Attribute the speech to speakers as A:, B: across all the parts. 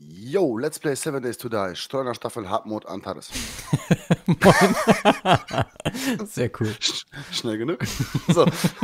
A: Yo, Let's Play 7 Days to Die. Steuerstaffel Hardmode Antares.
B: Moin. Sehr cool.
A: Schnell genug. So.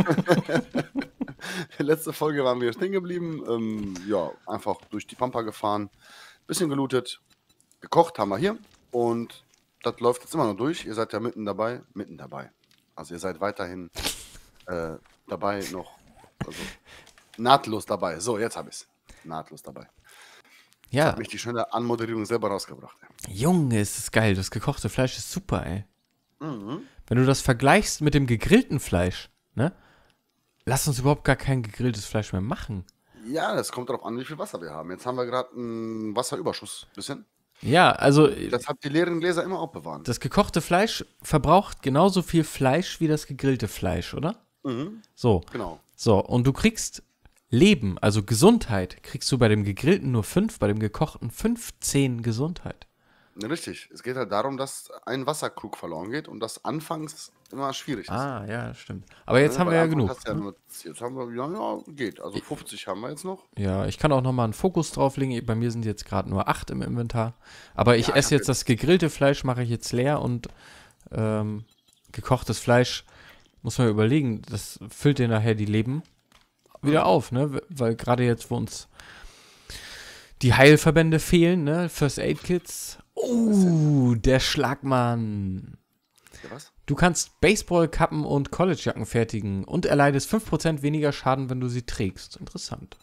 A: Letzte Folge waren wir stehen geblieben. Ja, einfach durch die Pampa gefahren. Bisschen gelootet. Gekocht haben wir hier. Und das läuft jetzt immer noch durch. Ihr seid ja mitten dabei. Mitten dabei. Also ihr seid weiterhin dabei noch. Also nahtlos dabei. So, jetzt habe ich es. Nahtlos dabei.
B: Ja,
A: Hat mich die schöne Anmoderierung selber rausgebracht.
B: Junge, ist das geil. Das gekochte Fleisch ist super, ey.
A: Mhm.
B: Wenn du das vergleichst mit dem gegrillten Fleisch, ne? Lass uns überhaupt gar kein gegrilltes Fleisch mehr machen.
A: Ja, das kommt darauf an, wie viel Wasser wir haben. Jetzt haben wir gerade einen Wasserüberschuss. Bisschen.
B: Ja, also
A: Deshalb die leeren Gläser immer aufbewahren.
B: das gekochte Fleisch verbraucht genauso viel Fleisch wie das gegrillte Fleisch, oder?
A: Mhm.
B: So.
A: Genau.
B: So, und du kriegst Leben, also Gesundheit, kriegst du bei dem gegrillten nur 5, bei dem gekochten 15 Gesundheit.
A: Ja, richtig. Es geht halt darum, dass ein Wasserkrug verloren geht und das anfangs immer schwierig ist.
B: Ah, ja, stimmt. Aber jetzt haben
A: Weil
B: wir ja
A: Anfang
B: genug.
A: hast du ja nur, jetzt haben wir, ja, geht. Also 50 haben wir jetzt noch.
B: Ja, ich kann auch nochmal einen Fokus drauflegen. Bei mir sind jetzt gerade nur 8 im Inventar. Aber ich
A: Ja,
B: esse jetzt das gegrillte Fleisch, mache ich jetzt leer und gekochtes Fleisch, muss man überlegen, das füllt dir nachher die Leben wieder auf, ne? Weil gerade jetzt, wo uns die Heilverbände fehlen, ne? First Aid Kits. Der Schlagmann.
A: Ja, was?
B: Du kannst Baseballkappen und Collegejacken fertigen und erleidest 5% weniger Schaden, wenn du sie trägst. Interessant.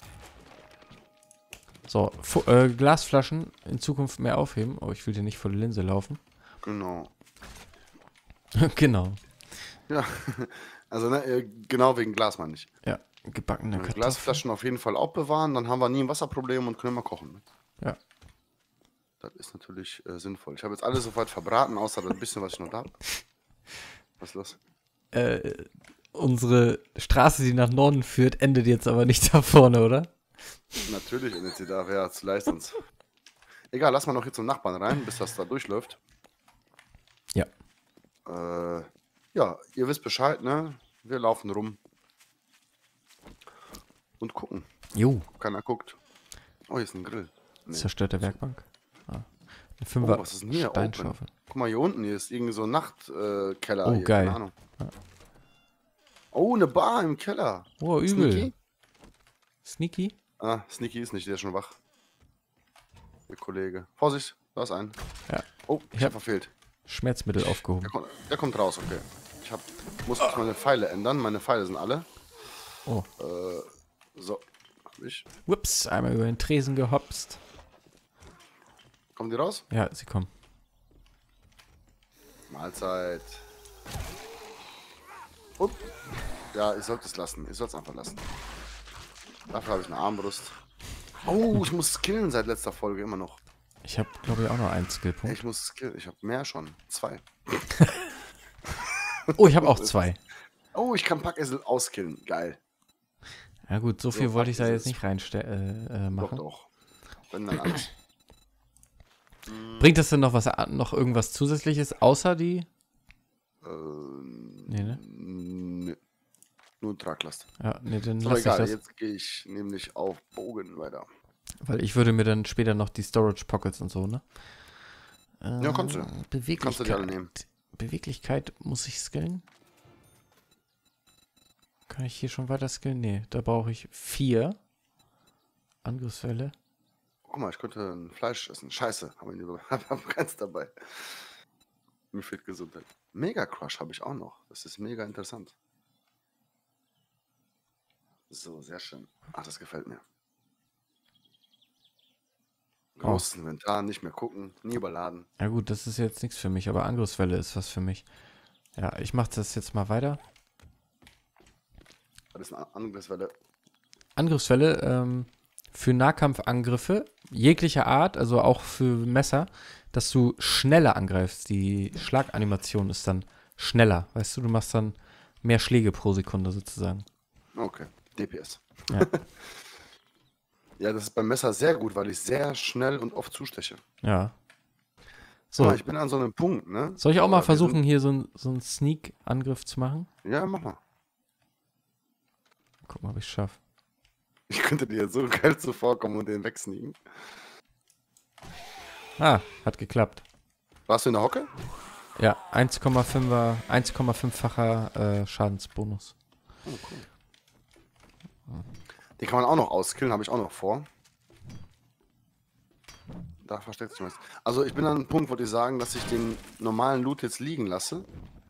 B: So, Glasflaschen in Zukunft mehr aufheben. Oh, ich will dir nicht vor die Linse laufen.
A: Genau.
B: Genau.
A: Ja, also ne, genau wegen Glas meine ich.
B: Ja, gebackene Kartoffeln.
A: Glasflaschen auf jeden Fall aufbewahren, dann haben wir nie ein Wasserproblem und können immer kochen.
B: Ja.
A: Das ist natürlich sinnvoll. Ich habe jetzt alles soweit verbraten, außer das bisschen, was ich noch da habe. Was ist los?
B: Unsere Straße, die nach Norden führt, endet jetzt aber nicht da vorne, oder?
A: Natürlich endet sie da, wer hat's leist uns. Egal, lass mal noch hier zum Nachbarn rein, bis das da durchläuft.
B: Ja.
A: Ja, ihr wisst Bescheid, ne? Wir laufen rum. Und gucken.
B: Jo,
A: Keiner guckt. Oh, hier ist ein Grill. Nee.
B: zerstörte Werkbank. Ah. Eine
A: Oh,
B: 5er
A: was ist denn hier?
B: Steinschaufel.
A: Guck mal, hier unten, hier ist irgendwie so ein Nachtkeller.
B: Oh,
A: hier,
B: geil.
A: Keine Ahnung. Oh, eine Bar im Keller.
B: Oh, übel.
A: Sneaky?
B: Sneaky?
A: Ah, Sneaky ist nicht, der ist schon wach. Der Kollege. Vorsicht, da ist ein.
B: Ja.
A: Oh, ich hab verfehlt.
B: Schmerzmittel aufgehoben.
A: Der kommt raus, okay. Muss jetzt meine Pfeile ändern. Meine Pfeile sind alle.
B: Oh.
A: So, hab ich.
B: Ups, einmal über den Tresen gehopst.
A: Kommen die raus?
B: Ja, sie kommen.
A: Mahlzeit. Und? Ja, ich sollte es lassen. Ich soll es einfach lassen. Dafür habe ich eine Armbrust. Oh, ich muss skillen seit letzter Folge immer noch.
B: Ich habe, glaube ich, auch noch einen Skillpunkt.
A: Ich muss skillen. Ich habe mehr schon. 2.
B: Oh, ich habe auch 2.
A: Oh, ich kann Packesel auskillen. Geil.
B: Ja gut, so viel
A: So,
B: wollte ich da
A: fuck,
B: jetzt
A: das
B: nicht reinmachen.
A: Doch, doch. Wenn dann alles.
B: Bringt das denn noch irgendwas Zusätzliches außer die? Nee, ne?
A: Nö. Nur Traglast.
B: Ja, nee, dann
A: So,
B: lass ich
A: egal.
B: das.
A: Jetzt gehe ich nämlich auf Bogen weiter.
B: Weil ich würde mir dann später noch die Storage Pockets und so, ne?
A: Ja, kannst du.
B: Beweglichkeit.
A: Kannst du die alle nehmen.
B: Beweglichkeit muss ich skillen? Kann ich hier schon weiter skillen? Nee, da brauche ich 4. Angriffswelle.
A: Guck mal, ich könnte ein Fleisch essen. Scheiße, hab keins dabei. Mir fehlt Gesundheit. Mega Crush habe ich auch noch. Das ist mega interessant. So, sehr schön. Ach, das gefällt mir. Großes Inventar, nicht mehr gucken, nie überladen.
B: Ja gut, das ist jetzt nichts für mich, aber Angriffswelle ist was für mich. Ja, ich mache das jetzt mal weiter.
A: Das ist eine Angriffswelle.
B: Angriffswelle für Nahkampfangriffe jeglicher Art, also auch für Messer, dass du schneller angreifst. Die Schlaganimation ist dann schneller. Weißt du, du machst dann mehr Schläge pro Sekunde sozusagen.
A: Okay, DPS.
B: Ja.
A: Ja, das ist beim Messer sehr gut, weil ich sehr schnell und oft zusteche.
B: Ja.
A: So.
B: So,
A: Ich bin an so einem Punkt, ne?
B: soll ich auch mal
A: Aber wir
B: versuchen, hier so einen Sneak-Angriff zu machen?
A: Ja, mach mal.
B: Guck mal, ob ich es schaffe.
A: Ich könnte dir so geil zuvorkommen und den wegsneaken.
B: Ah, hat geklappt.
A: Warst du in der Hocke?
B: Ja, 1,5-facher Schadensbonus.
A: Oh, cool. Den kann man auch noch auskillen, habe ich auch noch vor. Da versteckt sich was. Also ich bin an einem Punkt, wollte ich sagen, dass ich den normalen Loot jetzt liegen lasse.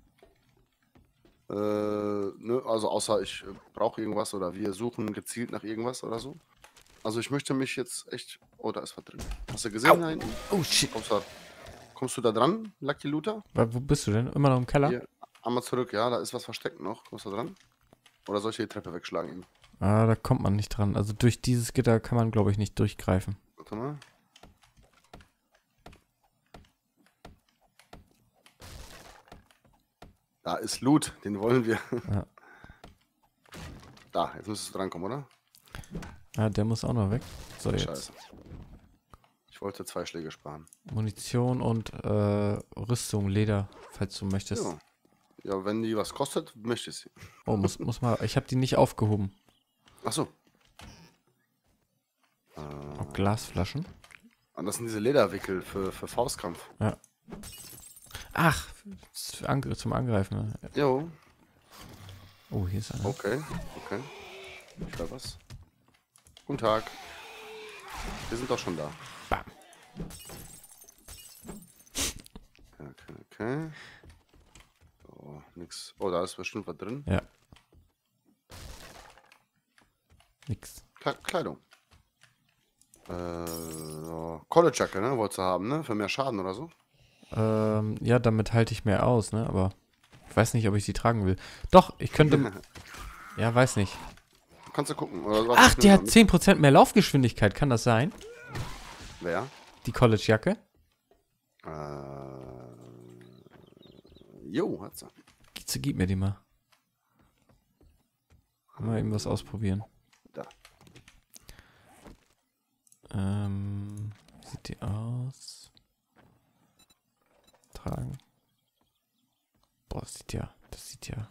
A: Ne, also außer ich brauche irgendwas oder wir suchen gezielt nach irgendwas oder so. Also ich möchte mich jetzt echt... Oh, da ist was drin. Hast du gesehen da hinten?
B: Oh, shit.
A: Kommst du da dran, Lucky Looter?
B: Wo bist du denn? Immer noch im Keller?
A: Hier, einmal zurück, ja, da ist was versteckt noch. Kommst du dran? Oder soll ich hier die Treppe wegschlagen eben?
B: Ah, da kommt man nicht dran. Also durch dieses Gitter kann man, glaube ich, nicht durchgreifen.
A: Warte mal. Da ist Loot, den wollen wir.
B: Ja.
A: Da, jetzt müsstest du drankommen, oder?
B: Ah, der muss auch noch weg. So, jetzt.
A: Scheiße. Ich wollte 2 Schläge sparen.
B: Munition und Rüstung, Leder, falls du möchtest.
A: Ja. Ja, wenn die was kostet, möchte ich sie.
B: Oh, muss mal. Ich habe die nicht aufgehoben.
A: Achso.
B: Oh, Glasflaschen.
A: Das sind diese Lederwickel für Faustkampf.
B: Ja. Ach, zum Angreifen. Ne?
A: Jo.
B: Oh, hier ist einer.
A: Okay. Ich höre was. Guten Tag. Wir sind doch schon da.
B: Bam.
A: Okay. Oh, nix. Oh, da ist bestimmt was drin.
B: Ja. Nix.
A: Kleidung. So. College-Jacke, ne? Wolltest du haben, ne? Für mehr Schaden oder so?
B: Ja, damit halte ich mehr aus, ne? Aber ich weiß nicht, ob ich sie tragen will. Doch, ich könnte. Ja, weiß nicht.
A: Kannst du gucken. Oder was
B: Ach,
A: ist
B: die
A: denn
B: hat 10% mehr Laufgeschwindigkeit. Kann das sein?
A: Wer?
B: Die College-Jacke?
A: Jo, hat sie.
B: Gib mir die mal. Mal eben was ausprobieren.
A: Da.
B: Wie sieht die aus? Tragen. Boah, das sieht ja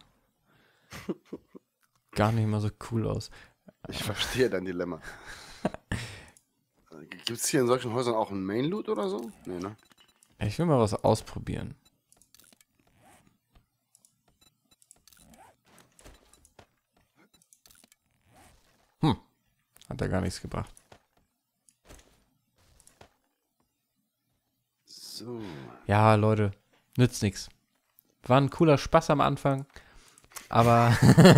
B: gar nicht mal so cool aus.
A: Ich verstehe dein Dilemma. Gibt es hier in solchen Häusern auch einen Main-Loot oder so? Nee, ne?
B: Ich will mal was ausprobieren. Hat da gar nichts gebracht.
A: So.
B: Ja, Leute, nützt nichts. War ein cooler Spaß am Anfang, aber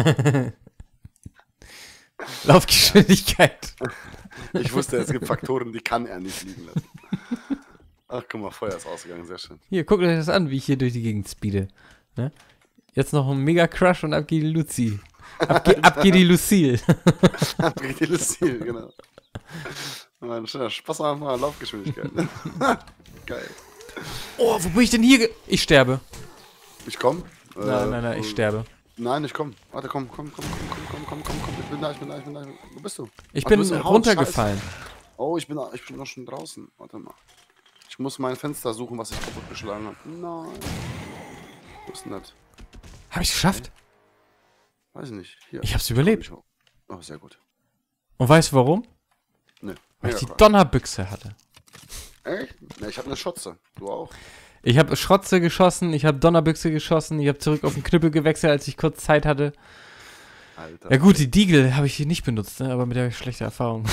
B: Laufgeschwindigkeit.
A: Ich wusste, es gibt Faktoren, die kann er nicht liegen lassen. Ach, guck mal, Feuer ist ausgegangen, sehr schön.
B: Hier, guckt euch das an, wie ich hier durch die Gegend speede. Ne? Jetzt noch ein Mega-Crush und ab geht die Luzi. Ab geht die Lucille.
A: Ab geht die Lucille, genau. Ein schöner Spaß am Anfang an Laufgeschwindigkeit. Geil.
B: Oh, wo bin ich denn hier? Ich sterbe.
A: Ich komm.
B: Nein, ich sterbe.
A: Nein, ich komm. Warte, komm. Ich bin da. Wo bist du?
B: Ich
A: Ach,
B: bin
A: du bist im Haus,
B: runtergefallen.
A: Scheiße. Oh, ich bin noch schon draußen. Warte mal. Ich muss mein Fenster suchen, was ich kaputt geschlagen habe. Nein. Wo ist denn das?
B: Habe ich geschafft?
A: Weiß ich nicht. Hier.
B: Ich hab's überlebt.
A: Oh, sehr gut.
B: Und weißt du warum?
A: Ne.
B: Weil ich die Donnerbüchse hatte.
A: Echt? Ne, ich habe eine Schotze. Du auch?
B: Ich habe Schrotze geschossen, ich habe Donnerbüchse geschossen, ich habe zurück auf den Knüppel gewechselt, als ich kurz Zeit hatte.
A: Alter.
B: Ja gut, die Deagle habe ich hier nicht benutzt, ne? Aber mit der schlechten Erfahrung.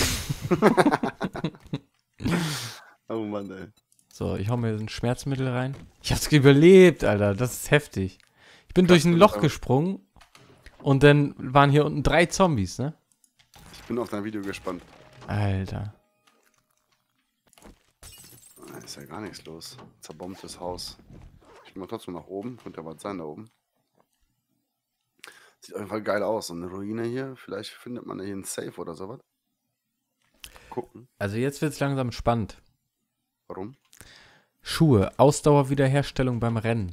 A: Oh Mann, ey.
B: So, ich hau mir ein Schmerzmittel rein. Ich hab's überlebt, Alter. Das ist heftig. Ich bin durch ein Loch gesprungen und dann waren hier unten 3 Zombies, ne?
A: Ich bin auf dein Video gespannt.
B: Alter.
A: Da ist ja gar nichts los. Zerbombtes Haus. Ich gehe mal trotzdem nach oben. Könnte ja was sein da oben. Sieht auf jeden Fall geil aus. So eine Ruine hier. Vielleicht findet man hier einen Safe oder sowas. Gucken.
B: Also jetzt wird's langsam spannend.
A: Warum?
B: Schuhe, Ausdauerwiederherstellung beim Rennen.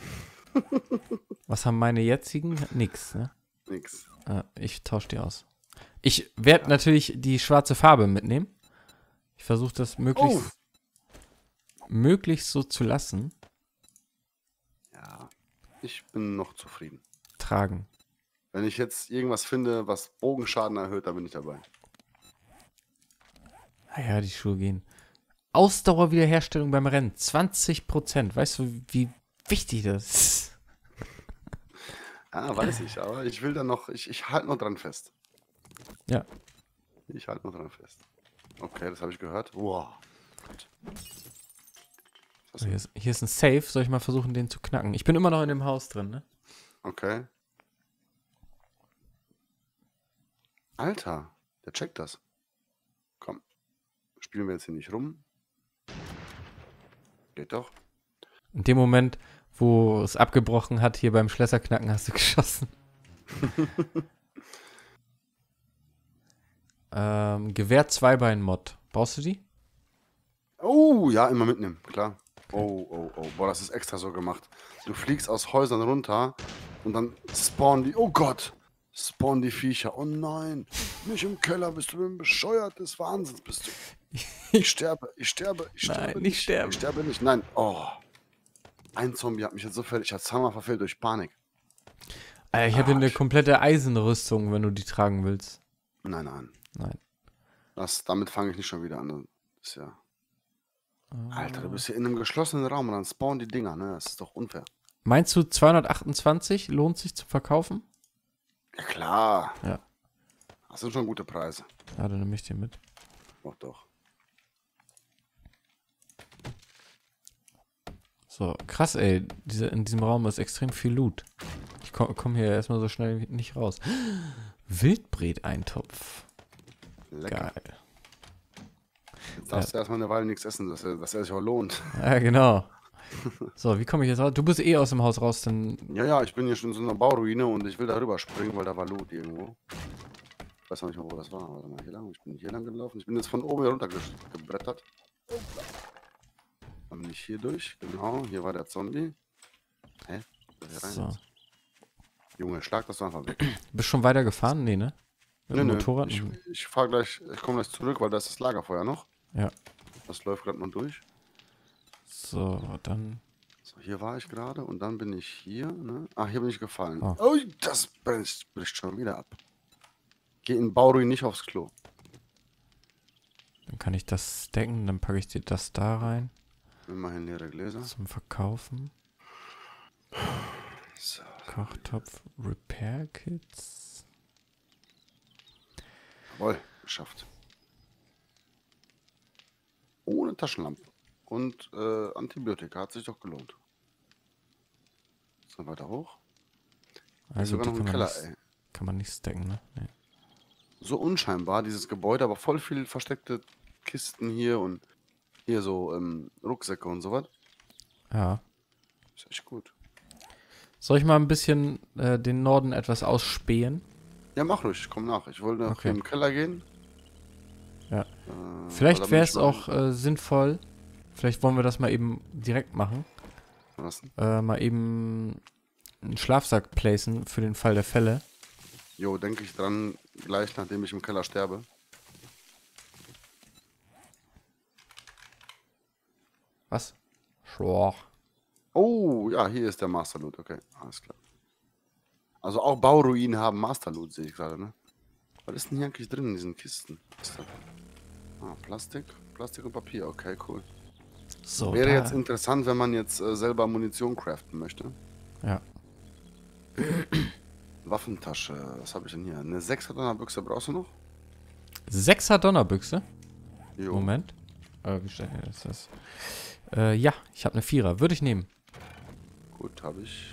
B: Was haben meine jetzigen? Nix, ne?
A: Nix.
B: Ich tausche die aus. Ich werde natürlich die schwarze Farbe mitnehmen. Ich versuche das möglichst so zu lassen.
A: Ja. Ich bin noch zufrieden.
B: Tragen.
A: Wenn ich jetzt irgendwas finde, was Bogenschaden erhöht, dann bin ich dabei.
B: Naja, die Schuhe gehen. Ausdauerwiederherstellung beim Rennen. 20%. Weißt du, wie wichtig das ist?
A: Ja, weiß ich, aber ich will da noch, ich halte noch dran fest.
B: Ja.
A: Ich halte noch dran fest. Okay, das habe ich gehört. Wow. Gut. Was
B: So,
A: ist
B: hier ist ein Safe. Soll ich mal versuchen, den zu knacken? Ich bin immer noch in dem Haus drin, ne?
A: Okay. Alter, der checkt das. Komm, spielen wir jetzt hier nicht rum. Geht doch.
B: In dem Moment, wo es abgebrochen hat, hier beim Schlösserknacken, hast du geschossen. Gewehr Zweibein-Mod. Brauchst du die?
A: Oh, ja, immer mitnehmen, klar. Oh. Boah, das ist extra so gemacht. Du fliegst aus Häusern runter und dann spawnen die. Oh Gott! Spawnen die Viecher. Oh nein! Nicht im Keller, bist du denn bescheuert des Wahnsinns bist du. Ich sterbe.
B: Nein, nicht sterben.
A: Ich sterbe nicht. Nein. Oh. Ein Zombie hat mich jetzt so fertig. Ich habe zweimal verfehlt durch Panik.
B: Ich habe hier eine komplette Eisenrüstung, wenn du die tragen willst.
A: Nein.
B: Nein.
A: Damit fange ich nicht schon wieder an. Das ist ja. Alter, du bist hier in einem geschlossenen Raum und dann spawnen die Dinger, ne? Das ist doch unfair.
B: Meinst du 228 lohnt sich zu verkaufen?
A: Ja, klar.
B: Ja.
A: Das sind schon gute Preise.
B: Ja, dann nehme ich den mit.
A: Doch.
B: So, krass, ey. In diesem Raum ist extrem viel Loot. Ich komm hier erstmal so schnell nicht raus. Wildbret-Eintopf.
A: Lecker.
B: Geil.
A: Jetzt darfst du erstmal eine Weile nichts essen, dass er sich auch lohnt.
B: Ja, genau. So, wie komme ich jetzt raus? Du bist eh aus dem Haus raus, dann.
A: Ja, ich bin hier schon in so einer Bauruine und ich will da rüber springen, weil da war Loot irgendwo. Ich weiß noch nicht mal, wo das war. Warte mal, hier lang. Ich bin hier lang gelaufen. Ich bin jetzt von oben hier runter gebrettert. Dann bin ich hier durch. Genau, hier war der Zombie. Hä? Hier rein
B: So.
A: jetzt? Junge, schlag das doch einfach weg.
B: Bist schon weiter gefahren? Nee, ne? Mit dem Motorrad?
A: Ich fahr gleich, ich komme gleich zurück, weil da ist das Lagerfeuer noch.
B: Ja.
A: Das läuft gerade mal durch.
B: So, dann.
A: So, hier war ich gerade und dann bin ich hier, ne? Ach, hier bin ich gefallen.
B: Oh.
A: Oh, das bricht schon wieder ab. Geh in Bauruin nicht aufs Klo.
B: Dann kann ich das stacken, dann packe ich dir das da rein.
A: Immerhin leere Gläser.
B: Zum Verkaufen.
A: So.
B: Kochtopf, Repair Kits.
A: Jawohl, geschafft. Ohne Taschenlampe. Und Antibiotika hat sich doch gelohnt. So, weiter hoch.
B: Also
A: sogar
B: die
A: noch im Keller, ey.
B: kann man nicht stacken, ne? Nee.
A: So unscheinbar, dieses Gebäude, aber voll viel versteckte Kisten hier und hier so Rucksäcke und sowas.
B: Ja.
A: Ist echt gut.
B: Soll ich mal ein bisschen den Norden etwas ausspähen?
A: Ja, mach ruhig, ich komm nach. Ich wollte noch
B: Okay.
A: im Keller gehen.
B: Ja.
A: Aber
B: Vielleicht
A: da
B: wäre
A: bin
B: es
A: ich
B: auch sinnvoll, vielleicht wollen wir das mal eben direkt machen,
A: Was denn?
B: mal eben einen Schlafsack placen für den Fall der Fälle.
A: Jo, denke ich dran, gleich nachdem ich im Keller sterbe.
B: Was? Schwach.
A: Oh, ja, hier ist der Master Loot. Okay, alles klar. Also auch Bauruinen haben Master Loot, sehe ich gerade, ne? Was ist denn hier eigentlich drin in diesen Kisten? Was ist das? Ah, Plastik und Papier. Okay, cool.
B: So,
A: Wäre
B: da,
A: jetzt interessant, wenn man jetzt selber Munition craften möchte.
B: ja.
A: Waffentasche, was habe ich denn hier? Eine 6er Büchse brauchst du noch?
B: 6er Donnerbüchse.
A: Jo.
B: Moment. Wie steht hier ist das? Ja, ich habe eine 4er. Würde ich nehmen.
A: Gut, habe ich.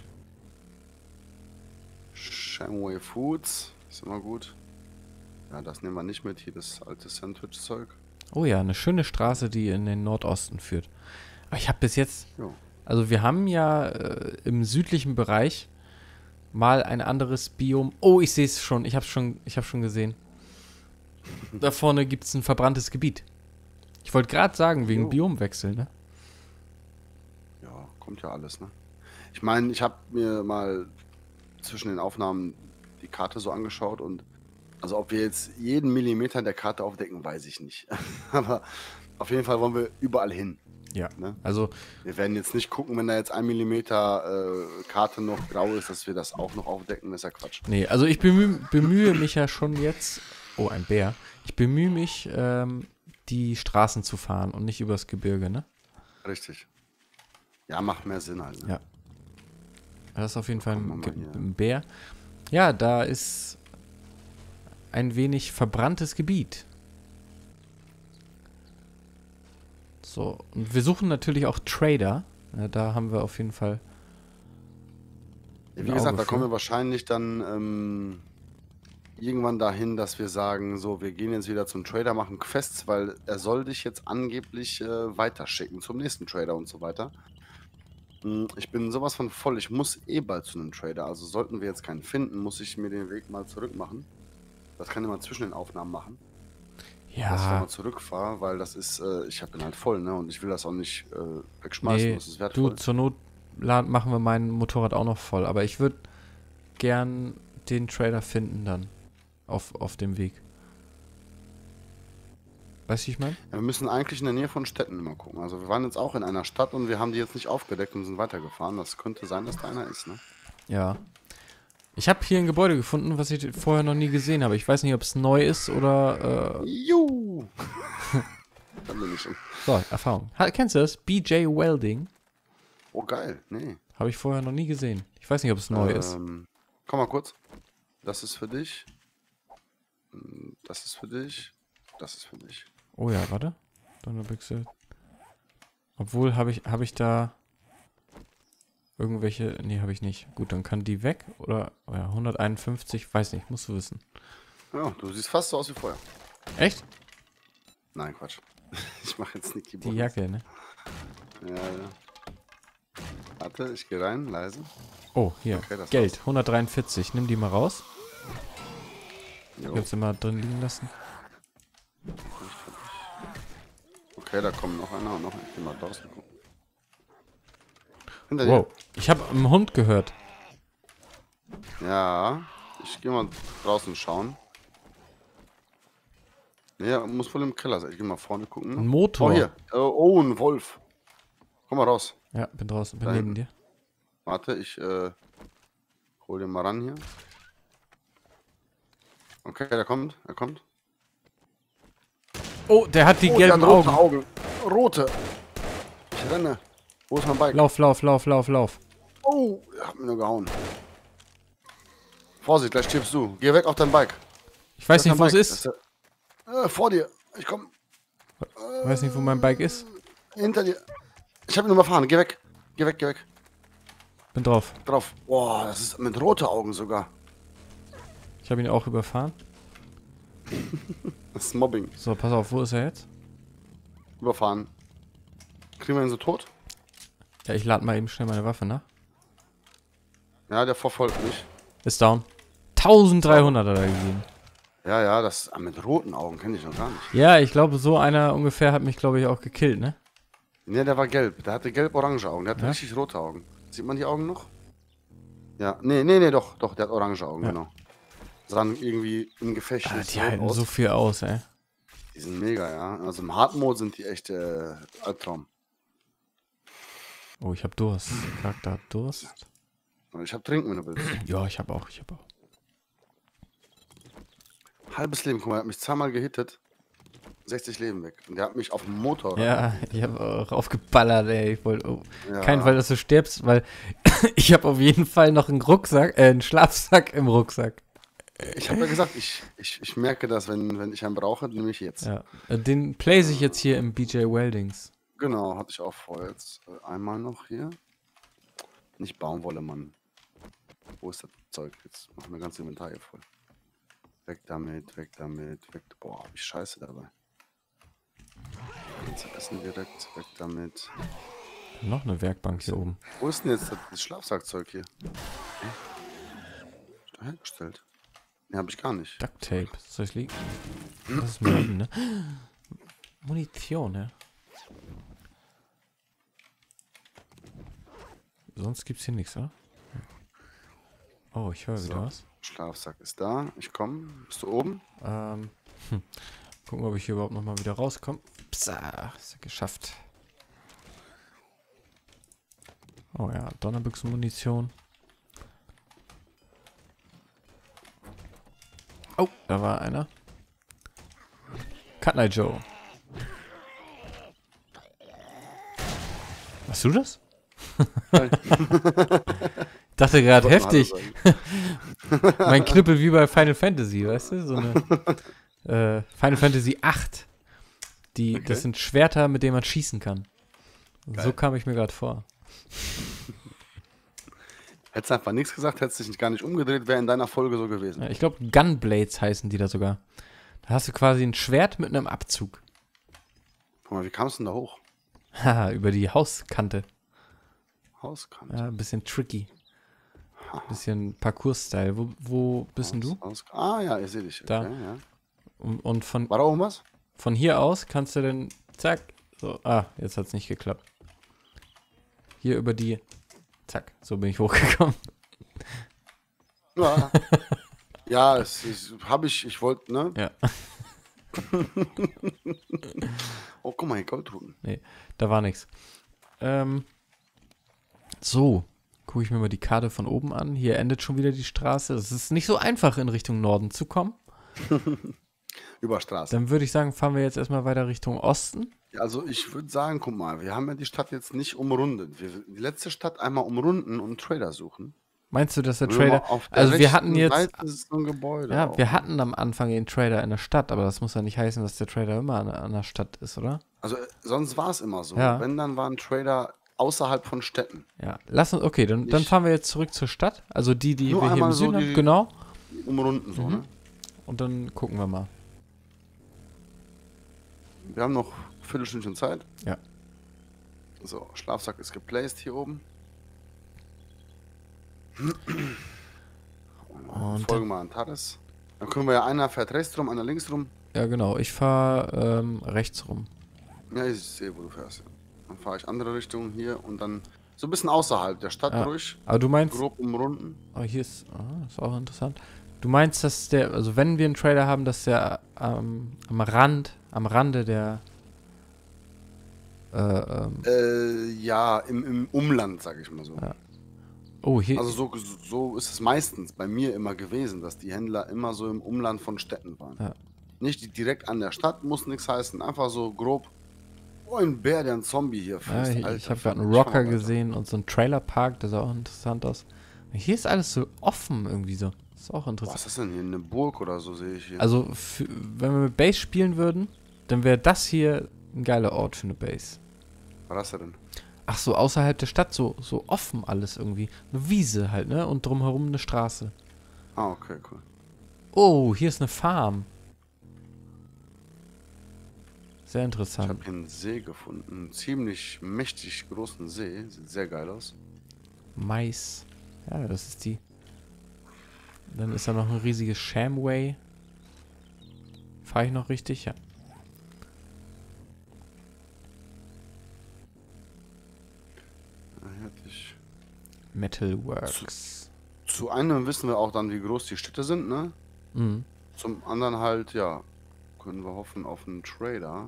A: Shamway Foods, ist immer gut. Ja, das nehmen wir nicht mit, hier das alte Sandwich-Zeug.
B: Oh ja, eine schöne Straße, die in den Nordosten führt. Aber ich habe bis jetzt,
A: Jo.
B: also wir haben ja im südlichen Bereich mal ein anderes Biom. Oh, ich sehe es schon. Ich habe schon gesehen. Da vorne gibt es ein verbranntes Gebiet. Ich wollte gerade sagen, wegen
A: Jo.
B: Biomwechsel, ne?
A: Ja, kommt ja alles, ne? Ich meine, ich habe mir mal zwischen den Aufnahmen die Karte so angeschaut und also ob wir jetzt jeden Millimeter der Karte aufdecken, weiß ich nicht. Aber auf jeden Fall wollen wir überall hin.
B: Ja.
A: Ne?
B: Also,
A: Wir werden jetzt nicht gucken, wenn da jetzt 1 Millimeter Karte noch grau ist, dass wir das auch noch aufdecken, das ist ja Quatsch.
B: nee, also ich bemühe mich ja schon jetzt. Oh, ein Bär. Ich bemühe mich, die Straßen zu fahren und nicht übers Gebirge, ne?
A: Richtig. Ja, macht mehr Sinn halt. Ne?
B: Ja. Das ist auf jeden Fall
A: Gucken wir mal hier.
B: ein Bär. Ja, da ist ein wenig verbranntes Gebiet. So, und wir suchen natürlich auch Trader. Ja, da haben wir auf jeden Fall.
A: Wie gesagt, da kommen wir wahrscheinlich dann irgendwann dahin, dass wir sagen, so, wir gehen jetzt wieder zum Trader, machen Quests, weil er soll dich jetzt angeblich weiterschicken zum nächsten Trader und so weiter. Ich bin sowas von voll, ich muss eh bald zu einem Trader, also sollten wir jetzt keinen finden, muss ich mir den Weg mal zurück machen. Das kann ich mal zwischen den Aufnahmen machen, dass ich da
B: Ja,
A: mal zurückfahre, weil das ist, ich bin halt voll, ne, und ich will das auch nicht wegschmeißen,
B: nee,
A: das ist
B: du,
A: wertvoll.
B: zur Not machen wir mein Motorrad auch noch voll. Aber ich würde gern den Trader finden dann auf dem Weg. Weißt du, wie ich meine?
A: Ja, wir müssen eigentlich in der Nähe von Städten immer gucken. Also wir waren jetzt auch in einer Stadt und wir haben die jetzt nicht aufgedeckt und sind weitergefahren. Das könnte sein, dass da einer ist, ne?
B: Ja. Ich habe hier ein Gebäude gefunden, was ich vorher noch nie gesehen habe. Ich weiß nicht, ob es neu ist oder.
A: Juhu! Da bin ich schon.
B: So, Erfahrung. Kennst du das? BJ Welding.
A: Oh, geil. Nee.
B: Habe ich vorher noch nie gesehen. Ich weiß nicht, ob es neu ist.
A: Komm mal kurz. Das ist für dich. Das ist für dich. Das ist für dich.
B: Oh ja, warte. Donnerbüchse. Obwohl, habe ich da irgendwelche. Nee, habe ich nicht. Gut, dann kann die weg. Oder oh ja, 151, weiß nicht, musst du wissen.
A: Ja, du siehst fast so aus wie vorher.
B: Echt?
A: Nein, Quatsch. Ich mache jetzt Nicky
B: Die Jacke, ne?
A: Ja, ja. Warte, ich gehe rein, leise.
B: Oh, hier.
A: Okay, das
B: Geld, 143. Nimm die mal raus. Ich
A: Jo.
B: hab's immer drin liegen lassen.
A: Okay, da kommt noch einer und noch. Ich geh mal draußen gucken. Hinter dir.
B: Wow. Ich habe einen Hund gehört.
A: Ja, ich gehe mal draußen schauen. Ja, muss wohl im Keller sein. Ich gehe mal vorne gucken.
B: Ein Motor.
A: Oh, hier. Oh, ein Wolf. Komm mal raus.
B: Ja, bin draußen, bin
A: Da
B: neben
A: hinten.
B: dir.
A: Warte, ich hol den mal ran hier. Okay, er kommt.
B: Oh, der hat die
A: Oh,
B: gelben
A: der hat rote
B: Augen.
A: Rote. Ich renne. Wo ist mein Bike?
B: Lauf.
A: Oh, er hat mir nur gehauen. Vorsicht, gleich stirbst du. Geh weg auf dein Bike.
B: Ich weiß
A: Das
B: nicht, wo
A: mein
B: es
A: Bike.
B: ist.
A: Das vor dir. Ich komm
B: Ich weiß nicht, wo mein Bike ist.
A: hinter dir. Ich habe ihn überfahren. Geh weg. Geh weg.
B: Bin drauf.
A: Drauf. Boah, das ist mit roten Augen sogar.
B: Ich habe ihn auch überfahren.
A: Das ist Mobbing.
B: So, pass auf, wo ist er jetzt?
A: Überfahren. Kriegen wir ihn so tot?
B: Ja, ich lade mal eben schnell meine Waffe nach.
A: Ja, der verfolgt mich.
B: Ist down. 1300 hat er gegeben.
A: Ja, das mit roten Augen kenne ich noch gar nicht.
B: Ja, ich glaube, so einer ungefähr hat mich, glaube ich, auch gekillt, ne?
A: Ne, der war gelb. Der hatte gelb-orange Augen. Der hatte
B: Ja?
A: richtig rote Augen. Sieht man die Augen noch? Ja, nee, doch, der hat orange Augen,
B: Ja.
A: genau. Sahen irgendwie im Gefecht
B: Ah,
A: nicht
B: die
A: rot
B: halten
A: aus.
B: so viel aus, ey.
A: Die sind mega, ja. Also im Hard-Mode sind die echt Albtraum.
B: Oh, ich habe Durst. Charakter hat Durst.
A: Ich hab Trinken, wenn du willst.
B: Ja, ich habe auch.
A: Halbes Leben, guck mal, er hat mich zweimal gehittet. 60 Leben weg. Und der hat mich auf dem Motor.
B: Ja, ich habe auch aufgeballert, ey. Ich wollte
A: Ja.
B: keinen Fall, dass du stirbst, weil ich habe auf jeden Fall noch einen Rucksack, einen Schlafsack im Rucksack.
A: Ich habe ja gesagt, ich merke das, wenn ich einen brauche, nehme ich jetzt.
B: Ja, den place ich jetzt hier im BJ Weldings.
A: Genau, hatte ich auch vor. Jetzt einmal noch hier. Nicht Baumwolle, Mann. Wo ist das Zeug? Jetzt machen wir ganz Inventar hier voll. Weg damit. Boah, hab ich Scheiße dabei. Jetzt essen direkt. Weg damit.
B: Noch eine Werkbank hier oben.
A: Wo ist denn jetzt das Schlafsackzeug hier? Ist da hergestellt? Ne, hab ich gar nicht.
B: Duct Tape. Soll ich liegen? Das ist Marine, ne? Munition, ne? Sonst gibt's hier nichts, oder? Oh, ich höre wieder was.
A: Schlafsack ist da. Ich komme. Bist du oben?
B: Gucken, ob ich hier überhaupt nochmal wieder rauskomme. Psa, ist ja geschafft. Oh ja, Donnerbüchsenmunition. Oh, da war einer. Cut Night Joe. Hast du das?
A: Nein.
B: Ich dachte gerade
A: Wollte mal Hallo
B: heftig.
A: sagen.
B: Mein Knüppel wie bei Final Fantasy, weißt du? So eine Final Fantasy 8. Das
A: Okay.
B: sind Schwerter, mit denen man schießen kann. So
A: Geil.
B: kam ich mir gerade vor.
A: Hättest einfach nichts gesagt, hättest dich gar nicht umgedreht, wäre in deiner Folge so gewesen.
B: Ja, ich glaube, Gunblades heißen die da sogar. Da hast du quasi ein Schwert mit einem Abzug.
A: Guck mal, wie kamst du denn da hoch?
B: Haha, über die Hauskante.
A: Hauskant.
B: Ja, ein bisschen tricky. Bisschen Parcours-Style. Wo bist denn du?
A: Ja, ich sehe dich. Okay,
B: Da.
A: ja.
B: Und von
A: War da oben was?
B: hier aus kannst du dann, zack, so, jetzt hat's nicht geklappt. Hier über die, zack, so bin ich hochgekommen.
A: Ja. Ja, ich wollte, ne?
B: Ja,
A: Oh, guck mal, hier Goldruten.
B: nee, da war nichts. So, gucke ich mir mal die Karte von oben an. Hier endet schon wieder die Straße. Es ist nicht so einfach, in Richtung Norden zu kommen.
A: Über Straße.
B: Dann würde ich sagen, fahren wir jetzt erstmal weiter Richtung Osten.
A: Ja, also ich würde sagen, guck mal, wir haben ja die Stadt jetzt nicht umrundet. Die letzte Stadt einmal umrunden und einen Trader suchen.
B: Meinst du, dass der
A: Wenn wir mal
B: Trader,
A: auf der
B: also wir hatten
A: rechten
B: jetzt,
A: Seite ist so ein Gebäude
B: ja,
A: auch,
B: wir
A: ne?
B: hatten am Anfang den Trader in der Stadt, aber das muss ja nicht heißen, dass der Trader immer an der Stadt ist, oder?
A: Also sonst war es immer so.
B: Ja.
A: Wenn, dann war ein Trader außerhalb von Städten.
B: Ja, lass uns, okay, dann
A: Nicht-
B: fahren wir jetzt zurück zur Stadt. Also die
A: Nur
B: wir hier im
A: einmal so
B: Süden haben,
A: die-
B: genau.
A: Umrunden so, ne?
B: Und dann gucken wir mal.
A: Wir haben noch ein Viertelstündchen Zeit.
B: Ja.
A: So, Schlafsack ist geplaced hier oben.
B: Und
A: Folgen wir an Taris. Dann können wir ja, einer fährt rechts rum, einer links rum.
B: ja, genau, ich fahre rechts rum.
A: Ja, ich sehe, wo du fährst. Dann fahre ich andere Richtung hier und dann so ein bisschen außerhalb der Stadt
B: Ja.
A: ruhig.
B: Aber du meinst,
A: Grob umrunden.
B: hier ist auch interessant. Du meinst, dass also wenn wir einen Trader haben, dass der am Rande der
A: Ja, im Umland, sag ich mal so.
B: Ja. Oh, hier,
A: Also so ist es meistens bei mir immer gewesen, dass die Händler immer so im Umland von Städten waren.
B: Ja.
A: Nicht direkt an der Stadt, muss nichts heißen. Einfach so grob. Oh, ein Bär, der einen Zombie hier
B: ja,
A: frisst.
B: ich
A: Alter,
B: habe gerade einen
A: ich fahr
B: Rocker
A: weiter.
B: gesehen und so einen Trailerpark, der sah auch interessant aus. Hier ist alles so offen irgendwie so. Das ist auch interessant.
A: Was ist das denn hier? Eine Burg oder so sehe ich hier.
B: Also, wenn wir mit Base spielen würden, dann wäre das hier ein geiler Ort für eine Base.
A: Was ist das denn?
B: Ach so, außerhalb der Stadt so offen alles irgendwie. Eine Wiese halt, ne? Und drumherum eine Straße.
A: Ah, okay, cool.
B: Oh, hier ist eine Farm. Sehr
A: Ich
B: interessant.
A: habe hier einen See gefunden. Einen ziemlich mächtig großen See. Sieht sehr geil aus.
B: Mais. Ja, das ist die. Dann ist da noch ein riesiges Shamway. Fahre ich noch richtig? Ja.
A: Da hätte ich.
B: Metalworks.
A: Zu einem wissen wir auch dann, wie groß die Städte sind, ne?
B: Mhm.
A: Zum anderen halt, ja, können wir hoffen auf einen Trader.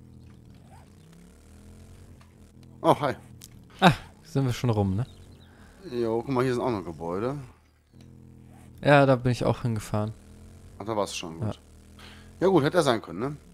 A: Oh, hi.
B: Sind wir schon rum, ne?
A: Jo, guck mal, hier sind auch noch Gebäude.
B: Ja, da bin ich auch hingefahren.
A: Ach, da war es schon gut. Ja gut, hätte er sein können, ne?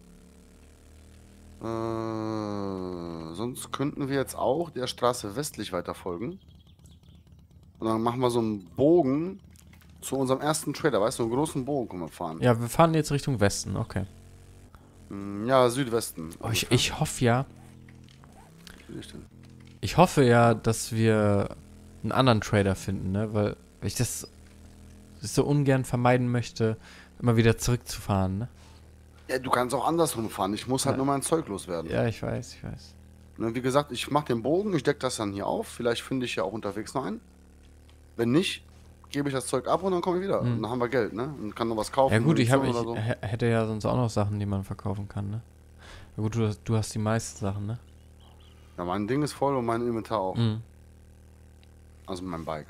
A: Sonst könnten wir jetzt auch der Straße westlich weiter folgen. Und dann machen wir so einen Bogen zu unserem ersten Trader, weißt du, einen großen Bogen können wir fahren.
B: Ja, wir fahren jetzt Richtung Westen, okay.
A: Ja, Südwesten.
B: Oh, ich hoffe ja,
A: Wie ich denn?
B: ich hoffe ja, dass wir einen anderen Trader finden, ne? Weil ich das so ungern vermeiden möchte, immer wieder zurückzufahren, ne?
A: Ja, du kannst auch andersrum fahren. Ich muss halt
B: Ja.
A: nur mein Zeug loswerden.
B: Ja, ich weiß, ich weiß.
A: Ne, wie gesagt, ich mache den Bogen, ich decke das dann hier auf. Vielleicht finde ich ja auch unterwegs noch einen. Wenn nicht, gebe ich das Zeug ab und dann komme ich wieder. Und dann haben wir Geld, ne? Und kann noch was kaufen.
B: Ja gut, ich
A: Munition oder so.
B: hätte ja sonst auch noch Sachen, die man verkaufen kann, ne? Ja gut, du hast die meisten Sachen, ne?
A: Ja, mein Ding ist voll und mein Inventar auch.
B: Mhm.
A: Also mein Bike.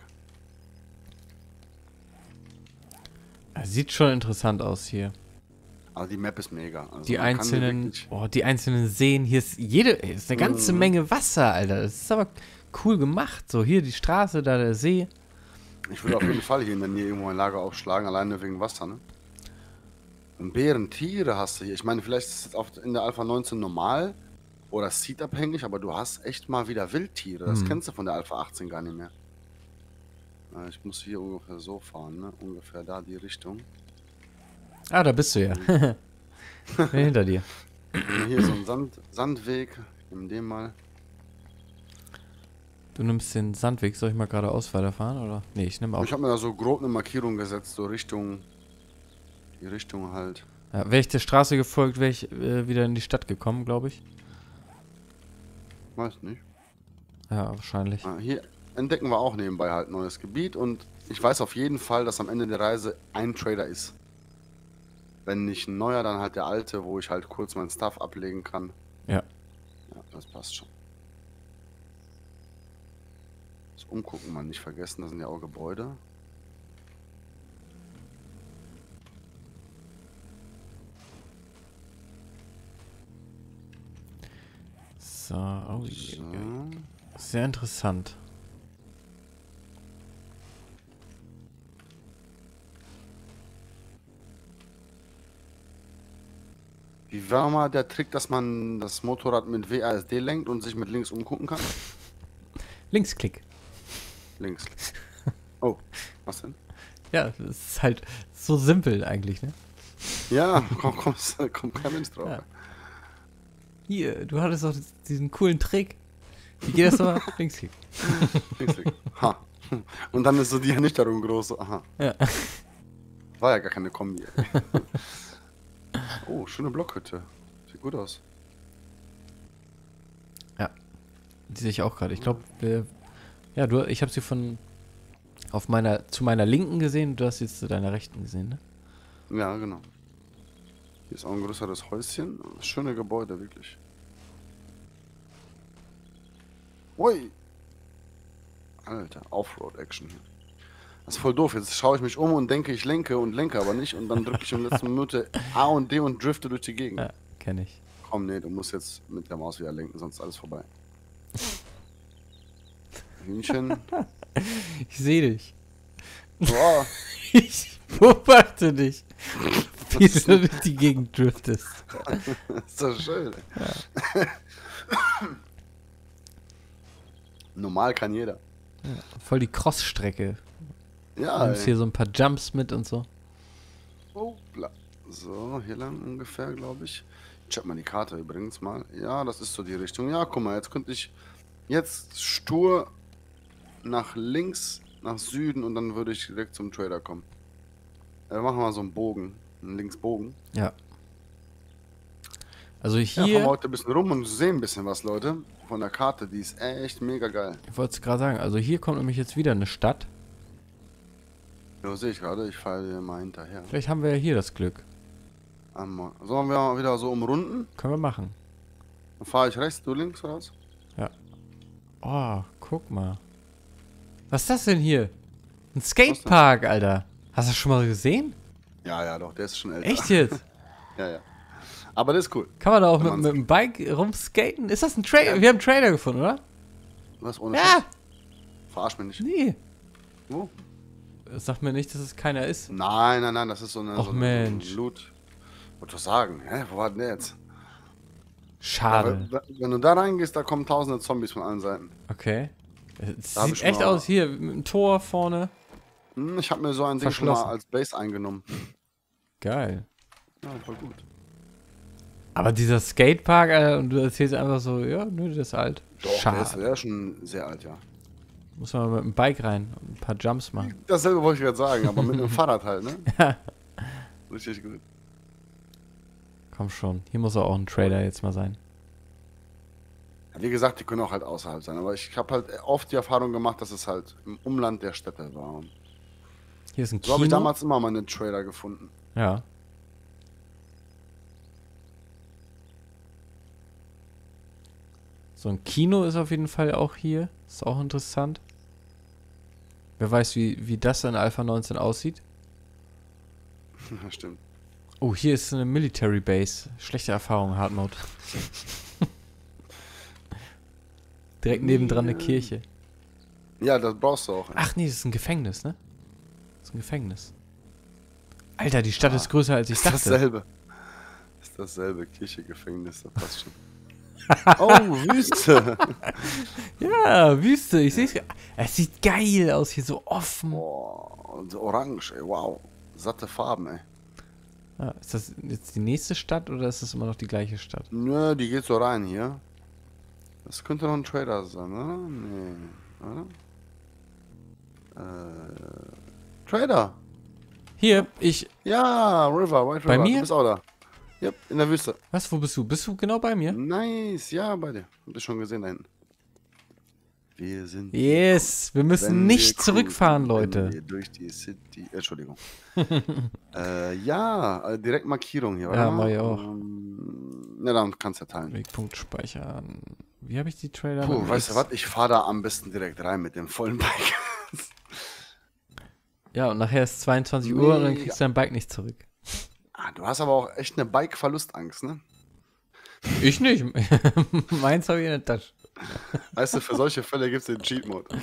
B: Sieht schon interessant aus hier.
A: Also die Map ist mega. Also
B: Die
A: man kann hier
B: einzelnen,
A: wirklich-
B: die einzelnen Seen, hier ist ist eine ganze Menge Wasser, Alter. Das ist aber cool gemacht. So, hier die Straße, da der See.
A: Ich würde auf jeden Fall hier in der Nähe irgendwo ein Lager aufschlagen, alleine wegen Wasser, ne? Und Bären, Tiere hast du hier. Ich meine, vielleicht ist es in der Alpha 19 normal. oder seat-abhängig, aber du hast echt mal wieder Wildtiere. Das kennst du von der Alpha 18 gar nicht mehr. Ich muss hier ungefähr so fahren, ne? Ungefähr da die Richtung.
B: Ah, da bist du ja. Bin hinter dir.
A: Hier ist so ein Sandweg. Ich nehme den mal.
B: Du nimmst den Sandweg. Soll ich mal geradeaus weiterfahren, oder? Nee, ich nehme auch.
A: Ich habe mir da so grob eine Markierung gesetzt, so Richtung. Die Richtung halt.
B: Ja, wäre ich der Straße gefolgt, wäre ich wieder in die Stadt gekommen, glaube ich.
A: Weiß nicht.
B: Ja, wahrscheinlich.
A: Hier entdecken wir auch nebenbei halt neues Gebiet und ich weiß auf jeden Fall, dass am Ende der Reise ein Trader ist. Wenn nicht ein neuer, dann halt der alte, wo ich halt kurz mein Stuff ablegen kann.
B: Ja.
A: Ja, das passt schon. Das Umgucken mal nicht vergessen, das sind ja auch Gebäude.
B: So, oh,
A: So.
B: sehr interessant.
A: Wie war mal der Trick, dass man das Motorrad mit WASD lenkt und sich mit links umgucken kann?
B: Linksklick.
A: Links. Oh, was denn?
B: Ja, das ist halt so simpel eigentlich, ne?
A: Ja, kommt kein Mensch drauf.
B: Ja. Hier, du hattest doch diesen coolen Trick. Wie geht das nochmal? Linksklick.
A: Linksklick. Ha. Und dann ist so die Ernüchterung groß. So, aha.
B: Ja.
A: War ja gar keine Kombi. Oh, schöne Blockhütte. Sieht gut aus.
B: Ja. Die sehe ich auch gerade. Ich glaube, ja, ich habe sie zu meiner Linken gesehen, du hast sie zu deiner Rechten gesehen, ne?
A: Ja, genau. Hier ist auch ein größeres Häuschen. Schöne Gebäude, wirklich. Ui. Alter, Offroad-Action hier. Das ist voll doof. Jetzt schaue ich mich um und denke, ich lenke und lenke aber nicht. Und dann drücke ich in der letzten Minute A und D und drifte durch die Gegend.
B: Ja, kenne ich.
A: Komm, nee, du musst jetzt mit der Maus wieder lenken, sonst ist alles vorbei. Hühnchen.
B: Ich sehe dich.
A: Boah.
B: Ich beobachte dich. Wie du durch die Gegend driftest.
A: Ist doch schön. Ja. Normal kann jeder.
B: Ja, voll die Cross-Strecke.
A: Ja,
B: Du nimmst hier so ein paar Jumps mit und so.
A: Hoppla. So, hier lang ungefähr, glaube ich. Check mal die Karte übrigens mal. Ja, das ist so die Richtung. Ja, guck mal, jetzt könnte ich jetzt stur nach links, nach Süden und dann würde ich direkt zum Trader kommen. Machen wir mal so einen Bogen, einen Linksbogen.
B: Ja. Also
A: Ja, fahren wir
B: hier,
A: heute ein bisschen rum und sehen ein bisschen was, Leute. Von der Karte, die ist echt mega geil.
B: ich wollte es gerade sagen, also hier kommt nämlich jetzt wieder eine Stadt.
A: Ja, sehe ich gerade, ich fahre hier mal hinterher.
B: Vielleicht haben wir ja hier das Glück.
A: Sollen wir mal wieder so umrunden?
B: Können wir machen.
A: Dann fahre ich rechts, du links oder was?
B: Ja. Oh, guck mal. Was ist das denn hier? Ein Skatepark, Alter. Hast du das schon mal gesehen?
A: Ja, ja, doch, der ist schon älter.
B: Echt jetzt?
A: Ja, ja. Aber das ist cool.
B: Kann man da auch
A: Wenn
B: mit dem Bike rumskaten? Ist das ein Trailer?
A: Ja.
B: Wir haben einen Trailer gefunden, oder?
A: Was ohne
B: Ja.
A: Scheiß? Verarsch mich nicht.
B: Nee.
A: Wo?
B: Sag mir nicht, dass es keiner ist.
A: Nein, nein, nein, das ist so eine,
B: Och,
A: so eine
B: Mensch.
A: Loot. Wollte was sagen? Hä? Wo war denn der jetzt?
B: Schade.
A: Ja, wenn du da reingehst, da kommen tausende Zombies von allen Seiten.
B: Okay. Es
A: Da hab
B: sieht
A: ich
B: echt
A: mal-
B: aus. Hier, mit dem Tor vorne.
A: Ich habe mir so ein Ding schon mal
B: Verschlossen.
A: als Base eingenommen.
B: Geil.
A: Ja, voll gut.
B: Aber dieser Skatepark, Alter, und du erzählst einfach so, ja, nö, der ist alt.
A: Doch,
B: Schade.
A: der ist schon sehr alt, ja.
B: Muss man mit dem Bike rein und ein paar Jumps machen.
A: Dasselbe wollte ich gerade sagen, aber mit einem Fahrrad halt, ne?
B: Ja.
A: Richtig gut.
B: Komm schon. Hier muss auch ein Trailer jetzt mal sein.
A: Ja, wie gesagt, die können auch halt außerhalb sein, aber ich habe halt oft die Erfahrung gemacht, dass es halt im Umland der Städte war.
B: Hier ist ein
A: So habe ich
B: Kino.
A: damals immer meine Trailer gefunden.
B: Ja. So ein Kino ist auf jeden Fall auch hier. Ist auch interessant. Wer weiß, wie das in Alpha 19 aussieht.
A: Ja, stimmt.
B: Oh, hier ist eine Military Base. Schlechte Erfahrung, Hard Mode. Direkt nebendran eine Kirche.
A: Ja, das brauchst du auch.
B: Ach nee, das ist ein Gefängnis, ne? Das ist ein Gefängnis. Alter, die Stadt
A: Ah,
B: ist größer als ich
A: Ist
B: dachte.
A: dasselbe. Ist dasselbe. Kirche, Gefängnis, das passt schon. Oh, Wüste.
B: Ja, Wüste, ich sehe es. Es sieht geil aus, hier so offen.
A: Boah, und so orange, ey, wow. Satte Farben, ey.
B: Ah, ist das jetzt die nächste Stadt oder ist das immer noch die gleiche Stadt?
A: Nö, die geht so rein hier. Das könnte noch ein Trader sein, oder? Nee, oder? Trader.
B: Hier, ich.
A: Ja, River, White
B: Bei
A: River.
B: mir?
A: Du bist auch da. Yep, in der Wüste.
B: Was, wo bist du? Bist du genau bei mir?
A: Nice, ja, bei dir. Hab ich schon gesehen da hinten. Wir sind
B: Yes, wir müssen
A: wenn
B: nicht
A: wir
B: zurückfahren,
A: cruisen, wenn
B: Leute.
A: wir durch die City. Entschuldigung. Ja, direkt Markierung hier,
B: Ja,
A: oder?
B: mach ich auch.
A: Ja, dann kannst du ja teilen.
B: Wegpunkt speichern. Wie habe ich die Trailer?
A: Puh, weißt du was? Ich fahre da am besten direkt rein mit dem vollen Bike.
B: Ja, und nachher ist 22 Uhr und dann
A: Mega.
B: kriegst du dein Bike nicht zurück.
A: Du hast aber auch echt eine Bike-Verlustangst, ne?
B: Ich nicht. Meins habe ich in der Tasche.
A: Weißt du, für solche Fälle gibt es den Cheat-Mode.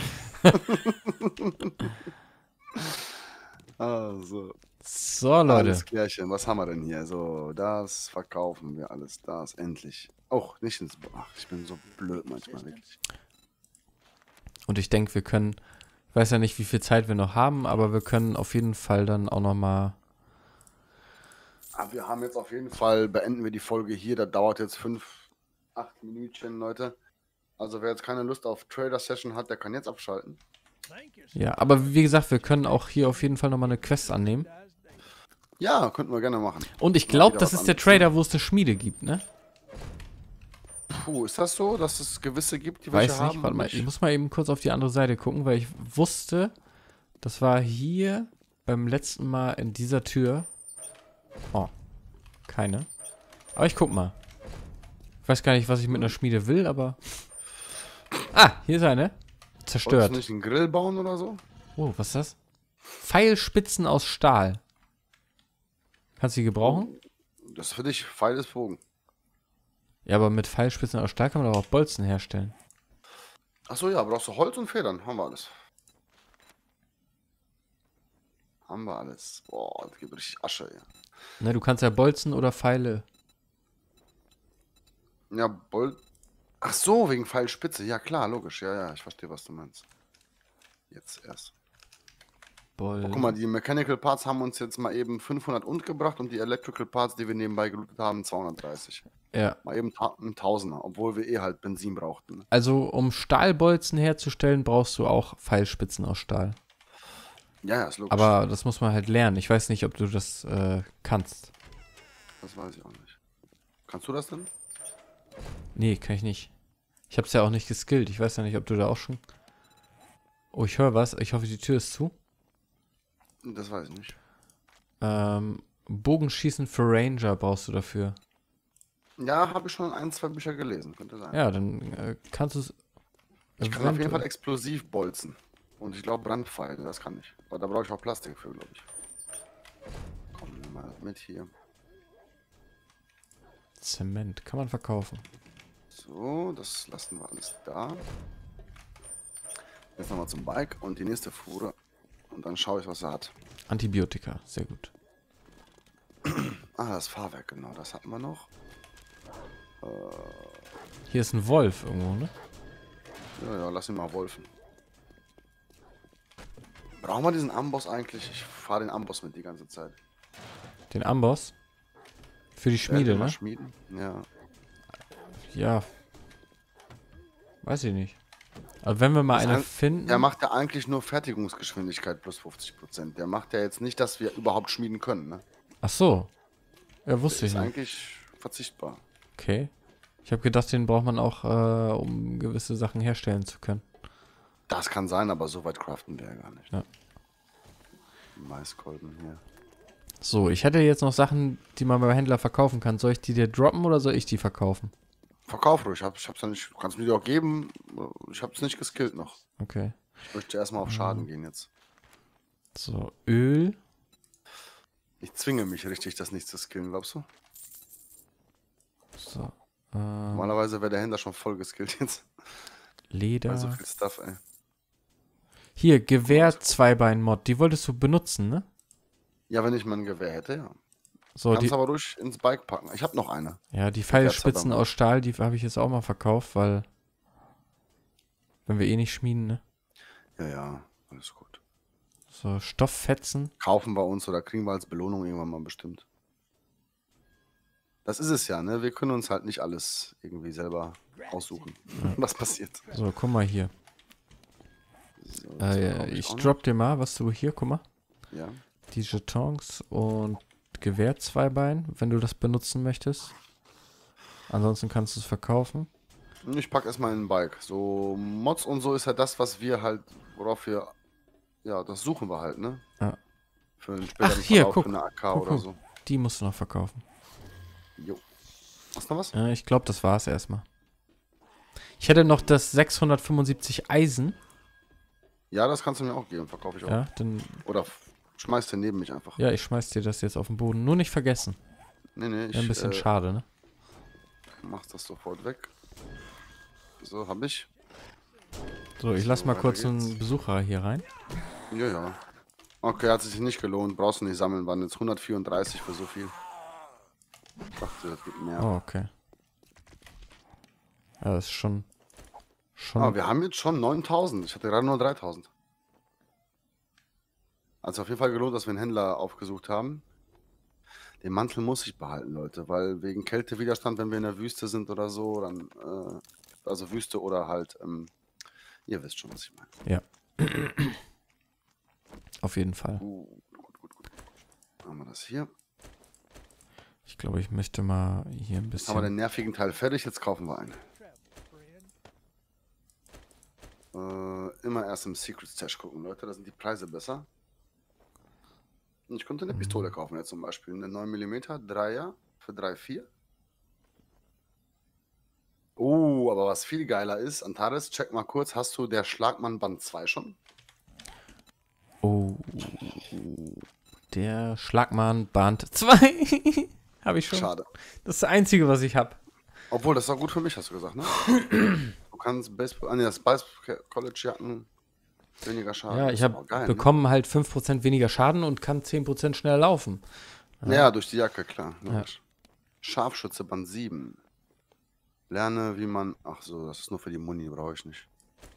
A: Also,
B: So, Leute.
A: alles klärchen. Was haben wir denn hier? So, das verkaufen wir alles. Das, endlich. Oh, nicht ins... Ach, ich bin so blöd manchmal, wirklich.
B: Und ich denke, wir können, ich weiß ja nicht, wie viel Zeit wir noch haben, aber wir können auf jeden Fall dann auch nochmal.
A: Aber wir haben jetzt auf jeden Fall, beenden wir die Folge hier. Das dauert jetzt 8 Minütchen, Leute. Also wer jetzt keine Lust auf Trader-Session hat, der kann jetzt abschalten.
B: Ja, aber wie gesagt, wir können auch hier auf jeden Fall nochmal eine Quest annehmen.
A: Ja, könnten wir gerne machen.
B: Und ich
A: Mal
B: glaube,
A: wieder
B: das
A: was
B: ist der
A: anderes, ne?
B: Trader, wo es eine Schmiede gibt, ne?
A: Puh, ist das so, dass es gewisse gibt, die
B: Weiß
A: welche
B: nicht,
A: haben?
B: warte mal, ich muss mal eben kurz auf die andere Seite gucken, weil ich wusste, das war hier beim letzten Mal in dieser Tür. Oh, keine. Aber ich guck mal. Ich weiß gar nicht, was ich mit einer Schmiede will, aber... Ah, hier ist eine.
A: Wolltest
B: Zerstört.
A: du nicht einen Grill bauen oder so?
B: Oh, was ist das? Pfeilspitzen aus Stahl. Kannst du die gebrauchen?
A: Das ist für dich Pfeil ist Bogen.
B: Ja, aber mit Pfeilspitzen aus Stahl kann man doch auch Bolzen herstellen.
A: Achso, ja, brauchst du Holz und Federn. Haben wir alles. Haben wir alles. Boah, das gibt richtig Asche, ja.
B: Ne, du kannst ja Bolzen oder Pfeile.
A: Ja, Ach so, wegen Pfeilspitze. Ja, klar, logisch. Ja, ja, ich verstehe, was du meinst. Jetzt erst. Oh, guck mal, die Mechanical Parts haben uns jetzt mal eben 500 und gebracht und die Electrical Parts, die wir nebenbei gelootet haben, 230.
B: Ja.
A: Mal eben ein Tausender, obwohl wir eh halt Benzin brauchten. Ne?
B: Also, um Stahlbolzen herzustellen, brauchst du auch Pfeilspitzen aus Stahl.
A: Ja, ja, ist logisch.
B: Aber das muss man halt lernen. Ich weiß nicht, ob du das kannst.
A: Das weiß ich auch nicht. Kannst du das denn?
B: Nee, kann ich nicht. Ich hab's ja auch nicht geskillt. Ich weiß ja nicht, ob du da auch schon... Oh, ich höre was. Ich hoffe, die Tür ist zu.
A: Das weiß ich nicht.
B: Bogenschießen für Ranger brauchst du dafür.
A: Ja, habe ich schon 1, 2 Bücher gelesen, könnte sein.
B: Ja, dann kannst du es...
A: Ich kann auf jeden Fall Explosivbolzen. Und ich glaube Brandpfeile, das kann ich. Aber da brauche ich auch Plastik für, glaube ich. Komm, nimm mal mit hier.
B: Zement. Kann man verkaufen.
A: So, das lassen wir alles da. Jetzt nochmal zum Bike und die nächste Fuhre. Und dann schaue ich, was er hat.
B: Antibiotika. Sehr gut.
A: Ah, das Fahrwerk, genau, das hatten wir noch.
B: Hier ist ein Wolf irgendwo, ne?
A: Ja, ja, lass ihn mal wolfen. Brauchen wir diesen Amboss eigentlich? Ich fahre den Amboss mit die ganze Zeit.
B: Den Amboss. Für die Schmiede,
A: Mal
B: ne?
A: Schmieden? Ja.
B: Ja. Weiß ich nicht. Aber wenn wir mal eine finden...
A: Der macht ja eigentlich nur Fertigungsgeschwindigkeit plus 50%. Der macht ja jetzt nicht, dass wir überhaupt schmieden können, ne?
B: Ach so. Ja,
A: Der
B: wusste
A: ist
B: ich nicht.
A: eigentlich verzichtbar.
B: Okay. Ich habe gedacht, den braucht man auch, um gewisse Sachen herstellen zu können.
A: Das kann sein, aber so weit craften wir ja gar nicht.
B: Ja.
A: Maiskolben hier.
B: So, ich hätte jetzt noch Sachen, die man beim Händler verkaufen kann. Soll ich die dir droppen oder soll ich die verkaufen?
A: Verkauf ruhig, ich hab's ja nicht. Du kannst mir die auch geben. Ich hab's nicht geskillt noch.
B: Okay.
A: Ich möchte erstmal auf Schaden gehen jetzt.
B: So, Öl.
A: Ich zwinge mich richtig, das nicht zu skillen, glaubst du?
B: So.
A: Normalerweise wäre der Händler schon voll geskillt jetzt.
B: Leder.
A: Weil so viel Stuff, ey.
B: Hier, Gewehr Zweibein-Mod. Die wolltest du benutzen, ne?
A: Ja, wenn ich mein Gewehr hätte, ja.
B: So,
A: Kannst aber ruhig ins Bike packen. Ich habe noch eine.
B: ja, die
A: Jetzt
B: Pfeilspitzen
A: aber mal.
B: aus Stahl, die habe ich jetzt auch mal verkauft, weil, wenn wir eh nicht schmieden, ne?
A: Ja, alles gut.
B: So, Stofffetzen.
A: Kaufen wir uns oder kriegen wir als Belohnung irgendwann mal bestimmt. Das ist es ja, ne? Wir können uns halt nicht alles irgendwie selber aussuchen, was passiert.
B: So, guck mal hier.
A: So, das brauche
B: Ich
A: auch noch.
B: drop dir mal, was du hier, guck mal.
A: Ja.
B: Die Jetons und Gewehr Zweibein, wenn du das benutzen möchtest. Ansonsten kannst du es verkaufen.
A: Ich pack erstmal in ein Bike. So Mods und so ist ja das, was wir halt, worauf wir, ja, das suchen wir halt, ne?
B: Ja.
A: Für einen späteren
B: hier,
A: Verlauf,
B: guck.
A: für eine AK
B: Guck,
A: oder
B: guck.
A: so.
B: Die musst du noch verkaufen.
A: Jo. Hast du noch was?
B: Ich glaube, das war's erstmal. Ich hätte noch das 675 Eisen.
A: Ja, das kannst du mir auch geben, verkaufe ich auch.
B: Ja, dann,
A: Oder schmeiß den neben mich einfach.
B: ja, ich schmeiß dir das jetzt auf den Boden. Nur nicht vergessen.
A: Nee,
B: Wäre ein bisschen
A: ich
B: schade, ne?
A: mach das sofort weg. So, hab ich.
B: So, ich
A: So,
B: lass mal
A: weiter
B: kurz
A: geht's.
B: einen Besucher hier rein.
A: Ja. Okay, hat sich nicht gelohnt. Brauchst du nicht sammeln. Waren jetzt 134 für so viel. Ich dachte, das gibt mehr.
B: Oh, okay. Ja, das ist schon.
A: Ah, wir haben jetzt schon 9000. Ich hatte gerade nur 3000. Also auf jeden Fall gelohnt, dass wir einen Händler aufgesucht haben. Den Mantel muss ich behalten, Leute, weil wegen Kältewiderstand, wenn wir in der Wüste sind oder so, dann, also Wüste oder halt, ihr wisst schon, was ich meine.
B: Ja. Auf jeden Fall.
A: Gut. Haben wir das hier.
B: Ich glaube, ich möchte mal hier ein
A: Jetzt haben wir den
B: bisschen.
A: nervigen Teil fertig, jetzt kaufen wir einen. Immer erst im Secret Stash gucken, Leute, da sind die Preise besser. Ich konnte eine Pistole kaufen, jetzt zum Beispiel. Eine 9mm 3er für 3,4. Aber was viel geiler ist, Antares, check mal kurz, hast du der Schlagmann Band 2 schon?
B: Oh. Der Schlagmann Band 2. Habe ich schon.
A: Schade.
B: Das ist das Einzige, was ich habe.
A: Obwohl, das ist auch gut für mich, hast du gesagt, ne? Du kannst Baseball, das Baseball College Jacken weniger Schaden.
B: Ja,
A: Das
B: ich
A: ist
B: habe
A: aber geil,
B: bekommen halt 5% weniger Schaden und kann 10% schneller laufen.
A: Ne? Ja, durch die Jacke, klar.
B: Ja.
A: logisch. Scharfschütze Band 7. Lerne, wie man. Ach so, das ist nur für die Muni, brauche ich nicht.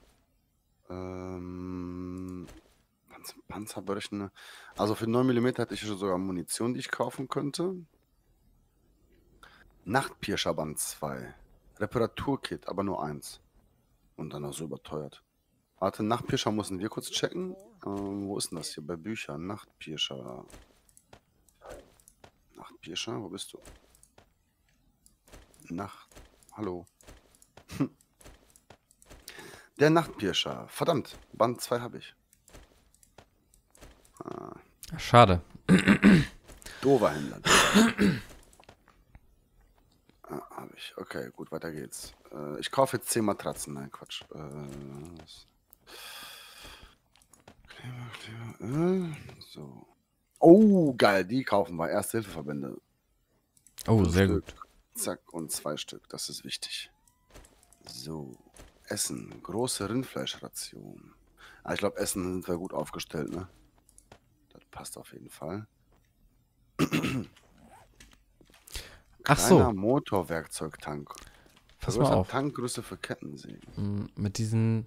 A: Panzerbrechen. Also für 9mm hatte ich schon sogar Munition, die ich kaufen könnte. Nachtpirscher Band 2. Reparaturkit, aber nur eins. Und dann auch so überteuert. Warte, Nachtpirscher müssen wir kurz checken. Wo ist denn das hier? Bei Büchern. Nachtpirscher. Nachtpirscher, wo bist du? Hallo. Der Nachtpirscher. Verdammt, Band 2 habe ich.
B: Schade.
A: Dover Händler. Habe ich. Okay, gut, weiter geht's. Ich kaufe jetzt 10 Matratzen. Nein, Quatsch. Kleber. So. Oh, geil, die kaufen wir. Erste-Hilfe-Verbände.
B: Oh,
A: 5
B: sehr
A: Stück.
B: gut.
A: Zack, und 2 Stück. Das ist wichtig. So. Essen. Große Rindfleischration. Ich glaube, Essen sind wir gut aufgestellt, ne? Das passt auf jeden Fall.
B: Ach so.
A: Kleiner Motorwerkzeugtank.
B: Pass mal
A: Vergrößert
B: auf.
A: Tankgröße für Kettensägen.
B: Mit diesen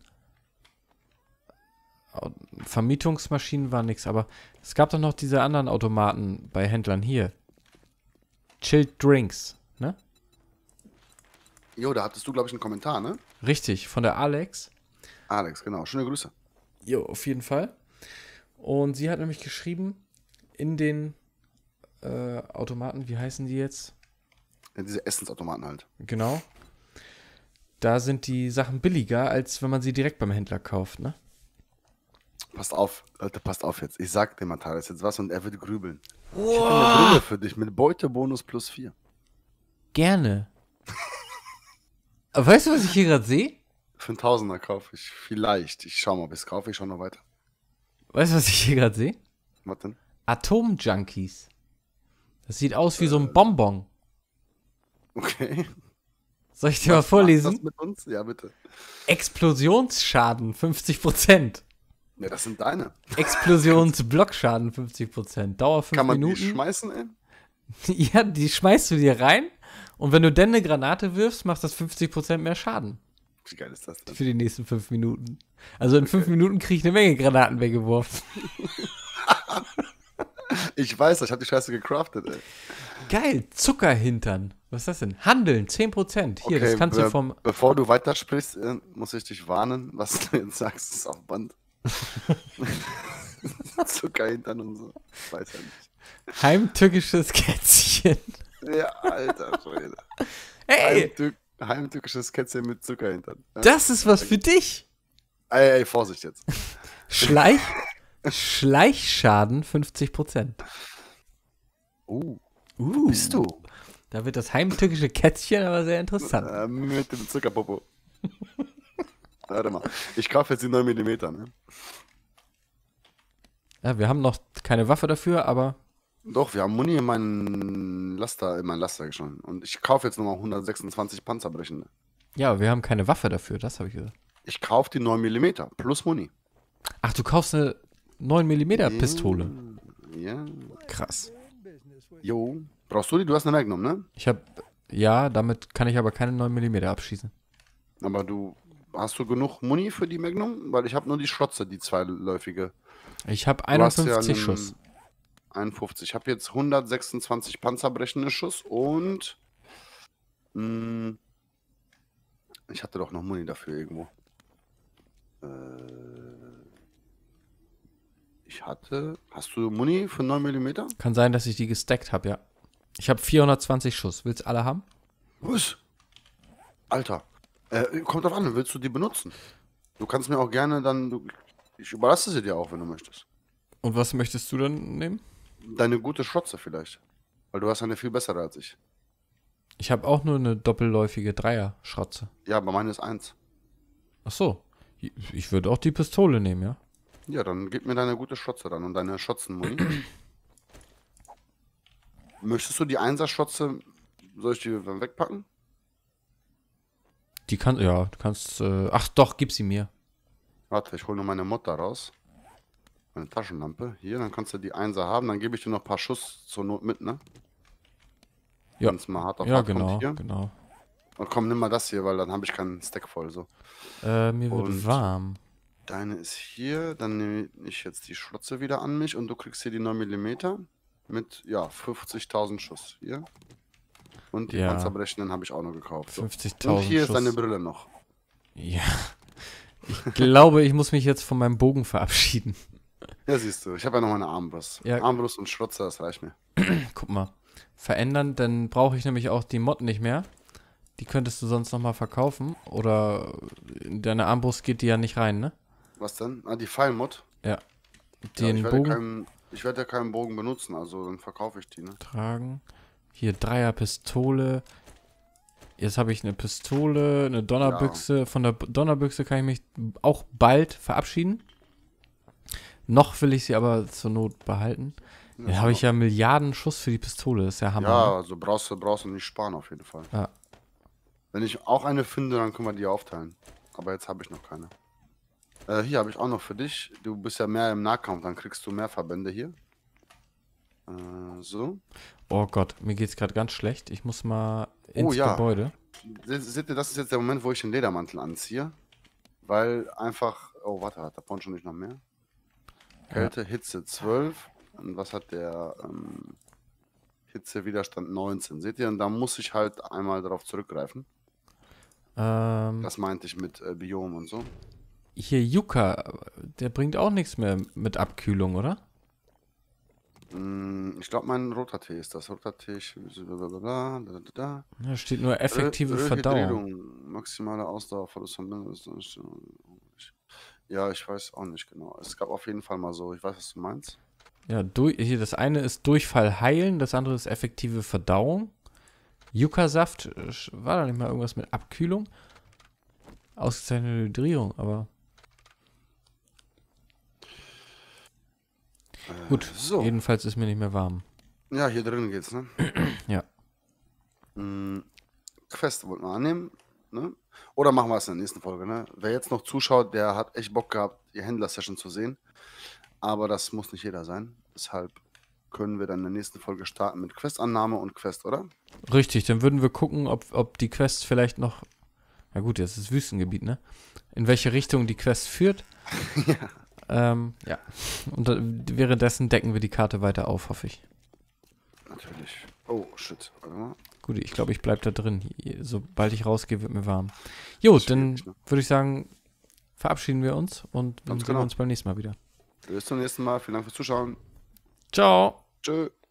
B: Vermietungsmaschinen war nix, aber es gab doch noch diese anderen Automaten bei Händlern hier. Chilled Drinks, ne?
A: Jo, da hattest du, glaube ich, einen Kommentar, ne?
B: Richtig, von der Alex.
A: Alex, genau. Schöne Grüße.
B: Jo, auf jeden Fall. Und sie hat nämlich geschrieben, in den Automaten, wie heißen die jetzt?
A: Ja, diese Essensautomaten halt.
B: Genau. Da sind die Sachen billiger, als wenn man sie direkt beim Händler kauft, ne?
A: Passt auf, Leute, passt auf jetzt. Ich sag dem Matthias jetzt was und er wird grübeln. Ich habe eine Brille für dich mit Beutebonus plus 4.
B: Gerne. Aber weißt du, was ich hier gerade sehe?
A: Für einen Tausender kaufe ich. Vielleicht. Ich schau mal, ob ich es kaufe. Ich schau noch weiter.
B: Weißt du, was ich hier gerade sehe?
A: Was denn?
B: Atom-Junkies. Das sieht aus wie so ein Bonbon.
A: Okay.
B: Soll ich dir mal
A: Was
B: vorlesen?
A: macht das mit uns? Ja, bitte.
B: Explosionsschaden 50%.
A: Ja, das sind deine.
B: Explosionsblockschaden 50%. Dauer 5
A: Kann man die
B: Minuten.
A: schmeißen, ey?
B: Ja, die schmeißt du dir rein und wenn du dann eine Granate wirfst, macht das 50% mehr Schaden
A: Wie geil ist das denn?
B: für die nächsten 5 Minuten. Also in 5
A: Okay.
B: Minuten kriege ich eine Menge Granaten weggeworfen.
A: Ich weiß, ich habe die Scheiße gecraftet, ey.
B: Geil, Zuckerhintern. Was ist das denn? Handeln, 10%. Hier, das
A: Okay,
B: kannst du vom.
A: bevor du weitersprichst, muss ich dich warnen, was du jetzt sagst, ist auf Band. Zuckerhintern und so. Weiß ja nicht.
B: Heimtückisches Kätzchen.
A: Ja, alter Schwede.
B: Ey,
A: Heimtückisches Kätzchen mit Zuckerhintern. Ja.
B: das ist was für dich.
A: Ey, Vorsicht jetzt.
B: Schleichschaden 50%.
A: Bist du?
B: Da wird das heimtückische Kätzchen aber sehr interessant.
A: Mit dem Zuckerpopo. Warte mal. Ich kaufe jetzt die 9 mm, ne?
B: Ja, wir haben noch keine Waffe dafür, aber
A: Doch, wir haben Muni in meinen Laster schon. Und ich kaufe jetzt nochmal 126 Panzerbrechende.
B: ja, wir haben keine Waffe dafür, das habe ich gesagt.
A: Ich kaufe die 9 mm plus Muni.
B: Ach, du kaufst eine 9 mm Pistole.
A: Ja.
B: Krass.
A: Jo. Brauchst du die? Du hast eine Magnum, ne?
B: Ja, damit kann ich aber keine 9 mm abschießen.
A: Aber hast du genug Muni für die Magnum? Weil ich habe nur die Schrotze, die zweiläufige.
B: Ich habe
A: Du hast ja
B: 51
A: einen
B: Schuss.
A: 51. Ich habe jetzt 126 panzerbrechende Schuss und ich hatte doch noch Muni dafür irgendwo. Hast du Muni für 9 mm?
B: Kann sein, dass ich die gestackt habe, ja. Ich habe 420 Schuss. Willst du alle haben?
A: Was? Alter. Kommt drauf an, willst du die benutzen? Du kannst mir auch gerne dann, ich überlasse sie dir auch, wenn du möchtest.
B: Und was möchtest du dann nehmen?
A: Deine gute Schrotze vielleicht. Weil du hast eine viel bessere als ich.
B: Ich habe auch nur eine doppelläufige Dreier-Schrotze.
A: Ja, aber meine ist 1.
B: Ach so. Ich würde auch die Pistole nehmen, ja.
A: Ja, dann gib mir deine gute Schrotze dann und deine Schotzenmuni. Möchtest du die 1er-Schrotze, soll ich die dann wegpacken?
B: Du kannst, ach doch, gib sie mir.
A: Warte, ich hole nur meine Mod da raus. Meine Taschenlampe. Hier, dann kannst du die 1er haben. Dann gebe ich dir noch ein paar Schuss zur Not mit, ne?
B: Ja.
A: Wenn's mal hart auf
B: Ja,
A: hart kommt
B: genau,
A: hier.
B: genau.
A: Und komm, nimm mal das hier, weil dann habe ich keinen Stack voll. So.
B: Mir wird
A: Und
B: warm.
A: deine ist hier. Dann nehme ich jetzt die Schrotze wieder an mich und du kriegst hier die 9 mm mit, ja, 50.000 Schuss. Hier. Und die
B: Ja.
A: Panzerbrechenden habe ich auch noch gekauft. So.
B: 50.000
A: Und hier ist deine
B: Schuss.
A: Brille noch.
B: Ja. Ich glaube, ich muss mich jetzt von meinem Bogen verabschieden.
A: Ja, siehst du, ich habe ja noch meine Armbrust.
B: Ja.
A: Armbrust und Schrotze, das reicht mir.
B: Guck mal. Verändern, dann brauche ich nämlich auch die Mod nicht mehr. Die könntest du sonst nochmal verkaufen. Oder in deine Armbrust geht die ja nicht rein, ne?
A: Was denn? Ah, die Pfeilmod?
B: Ja.
A: Ja,
B: Den Bogen
A: ich werde ja keinen Bogen benutzen, also dann verkaufe ich die, ne?
B: tragen. Hier Dreier-Pistole. Jetzt habe ich eine Pistole, eine Donnerbüchse. Von der Donnerbüchse kann ich mich auch bald verabschieden. Noch will ich sie aber zur Not behalten. Dann habe ich ja Milliarden Schuss für die Pistole. Das ist ja Hammer.
A: Ja,
B: ne?
A: also brauchst du nicht sparen auf jeden Fall.
B: Ja.
A: Wenn ich auch eine finde, dann können wir die aufteilen. Aber jetzt habe ich noch keine. Hier habe ich auch noch für dich. Du bist ja mehr im Nahkampf, dann kriegst du mehr Verbände hier. So.
B: Oh Gott, mir geht's gerade ganz schlecht. Ich muss mal ins
A: ja.
B: Gebäude.
A: Seht ihr, das ist jetzt der Moment, wo ich den Ledermantel anziehe. Weil einfach. Oh, warte, hat der Poncho nicht noch mehr? Kälte, Hitze 12. Und was hat der Hitzewiderstand 19? Seht ihr, und da muss ich halt einmal darauf zurückgreifen. Das meinte ich mit Biom und so.
B: Hier Yucca, der bringt auch nichts mehr mit Abkühlung, oder?
A: Ich glaube, mein roter Tee ist das. Roter Tee.
B: Da steht nur effektive Verdauung.
A: Verdauung. Maximale Ausdauer, Verlust von Mindest. Ja, ich weiß auch nicht genau. Es gab auf jeden Fall mal so. Ich weiß, was du meinst.
B: Ja, hier das eine ist Durchfall heilen, das andere ist effektive Verdauung. Yucca-Saft, war da nicht mal irgendwas mit Abkühlung? Ausgezeichnete Hydrierung, aber gut,
A: So.
B: jedenfalls ist mir nicht mehr warm.
A: Ja, hier drin geht's, ne?
B: Ja.
A: Quest wollten wir annehmen, ne? Oder machen wir es in der nächsten Folge, ne? Wer jetzt noch zuschaut, der hat echt Bock gehabt, die Händler-Session zu sehen. Aber das muss nicht jeder sein. Deshalb können wir dann in der nächsten Folge starten mit Questannahme und Quest, oder?
B: Richtig, dann würden wir gucken, ob die Quest vielleicht noch, na gut, jetzt ist Wüstengebiet, ne? In welche Richtung die Quest führt. Ja. Und währenddessen decken wir die Karte weiter auf, hoffe ich.
A: Natürlich. Oh, shit. Warte mal.
B: Gut, ich glaube, ich bleibe da drin. Sobald ich rausgehe, wird mir warm. Jo, dann würde ich sagen, verabschieden wir uns und dann sehen wir uns beim nächsten Mal wieder.
A: Bis zum nächsten Mal. Vielen Dank fürs Zuschauen.
B: Ciao.
A: Tschö.